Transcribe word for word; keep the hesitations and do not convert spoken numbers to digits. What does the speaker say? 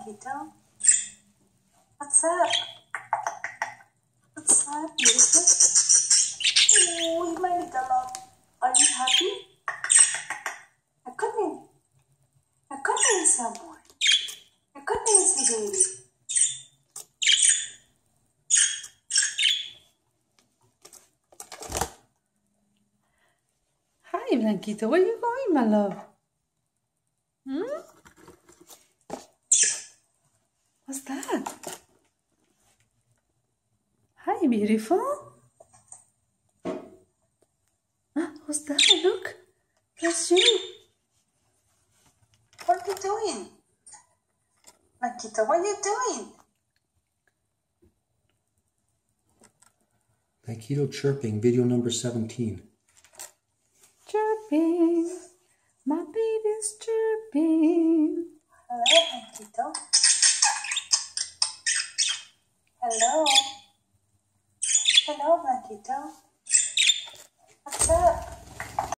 Blanquito? What's up? What's up, beautiful? Oh, my little love. Are you happy? Ako din. Ako din sa amor. Ako din si baby. Hi, Blanquito. Where are you going, my love? Hmm? What's that? Hi, beautiful. Huh? What's that? Look. That's you. What are you doing? Blanquito, what are you doing? Blanquito chirping, video number seventeen. Chirping. My baby's chirping. Hello, Blanquito. Hello. Hello, Blanquito. What's up?